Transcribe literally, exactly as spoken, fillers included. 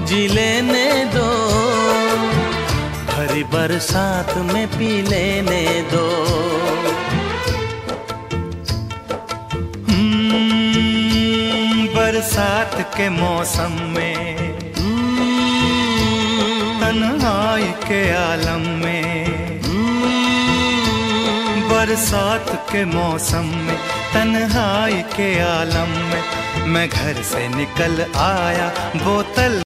जी लेने दो, भरी बरसात में पी लेने दो। हम्म, बरसात के मौसम में, तन्हाई के आलम में, बरसात के मौसम में, तन्हाई के आलम में, मैं घर से निकल आया बोतल